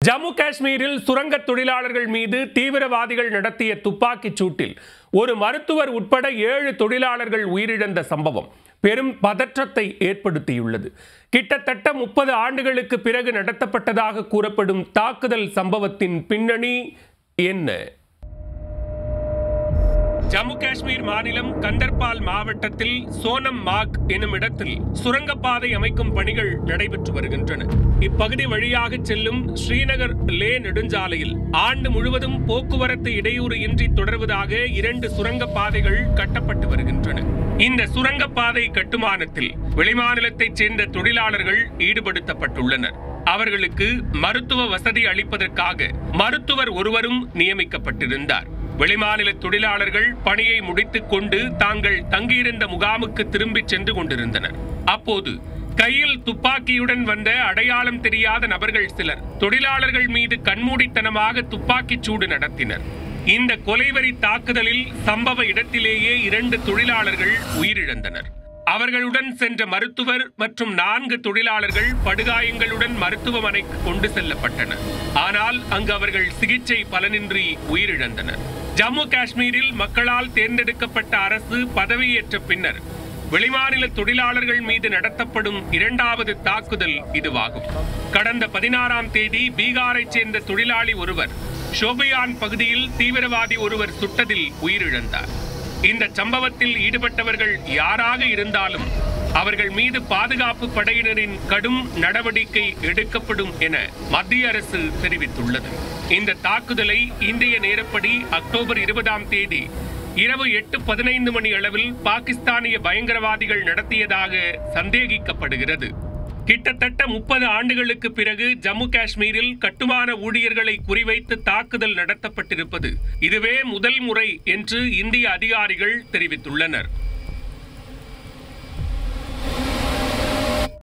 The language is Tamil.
ஜம்மு காஷ்மீரில் சுரங்க தொழிலாளர்கள் மீது தீவிரவாதிகள் நடத்திய துப்பாக்கிச் சூட்டில் ஒரு மருத்துவர் உட்பட 7 தொழிலாளர்கள் உயிரிழந்த சம்பவம் பெரும் பதற்றத்தை ஏற்படுத்தியுள்ளது. கிட்டத்தட்ட 30 ஆண்டுகளுக்கு பிறகு நடத்தப்பட்டதாக கூறப்படும் தாக்குதல் சம்பவத்தின் பின்னணி என்ன? ஜம்மு காஷ்மீர் மாநிலம் கந்தர்பால் மாவட்டத்தில் சோனம் மாக் எனும் இடத்தில் சுரங்கப்பாதை அமைக்கும் பணிகள் நடைபெற்று வருகின்றன. இப்பகுதி வழியாக செல்லும் ஸ்ரீநகர் லே நெடுஞ்சாலையில் ஆண்டு முழுவதும் போக்குவரத்து இடையூறு இன்றி தொடர்வதாக 2 சுரங்கப்பாதைகள் கட்டப்பட்டு வருகின்றன. இந்த சுரங்கப்பாதை கட்டுமானத்தில் வெளிமாநிலத்தைச் சேர்ந்த தொழிலாளர்கள் ஈடுபடுத்தப்பட்டுள்ளனர். அவர்களுக்கு மருத்துவ வசதி அளிப்பதற்காக மருத்துவர் ஒருவரும் நியமிக்கப்பட்டிருந்தார். வெளிமாநில தொழிலாளர்கள் பணியை முடித்துக் கொண்டு தாங்கள் தங்கியிருந்த முகாமுக்கு திரும்பி சென்று கொண்டிருந்தனர். அப்போது கையில் துப்பாக்கியுடன் வந்த அடையாளம் தெரியாத நபர்கள் சிலர் தொழிலாளர்கள் மீது கண்மூடித்தனமாக துப்பாக்கிச் சூடு நடத்தினர். இந்த கொலைவெறி தாக்குதலில் சம்பவ இடத்திலேயே 2 தொழிலாளர்கள் உயிரிழந்தனர். அவர்களுடன் சென்ற மருத்துவர் மற்றும் 4 தொழிலாளர்கள் படுகாயங்களுடன் மருத்துவமனைக்கு கொண்டு செல்லப்பட்டனர். ஆனால் அங்கு அவர்கள் சிகிச்சை பலனின்றி உயிரிழந்தனர். ஜம்மு காஷ்மீரில் மக்களால் தேர்ந்தெடுக்கப்பட்ட அரசு பதவியேற்ற பின்னர் வெளிமாநில தொழிலாளர்கள் மீது நடத்தப்படும் 2வது தாக்குதல் இதுவாகும். கடந்த 16ஆம் தேதி பீகாரைச் சேர்ந்த தொழிலாளி ஒருவர் ஷோபியான் பகுதியில் தீவிரவாதி ஒருவர் சுட்டதில் உயிரிழந்தார். இந்த சம்பவத்தில் ஈடுபட்டவர்கள் யாராக இருந்தாலும் அவர்கள் மீது பாதுகாப்பு படையினரின் கடும் நடவடிக்கை எடுக்கப்படும் என மத்திய அரசு தெரிவித்துள்ளது. இந்த தாக்குதலை இந்திய நேரப்படி அக்டோபர் 20ஆம் தேதி இரவு 8:15 மணி அளவில் பாகிஸ்தானிய பயங்கரவாதிகள் நடத்தியதாக சந்தேகிக்கப்படுகிறது. கிட்டத்தட்ட 30 ஆண்டுகளுக்கு பிறகு ஜம்மு காஷ்மீரில் கட்டுமான ஊழியர்களை குறிவைத்து தாக்குதல் நடத்தப்பட்டிருப்பது இதுவே முதல் முறை என்று இந்திய அதிகாரிகள் தெரிவித்துள்ளனர்.